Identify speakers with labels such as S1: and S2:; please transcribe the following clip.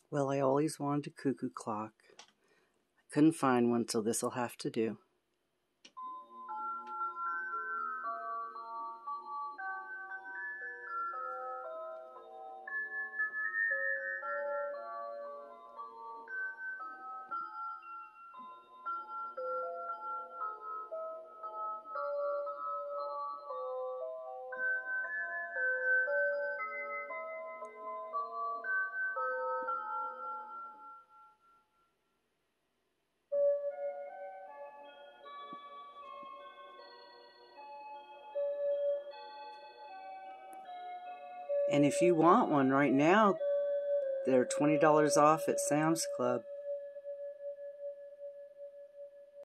S1: Well, I always wanted a cuckoo clock. I couldn't find one, so this'll have to do. And if you want one right now, they're $20 off at Sam's Club.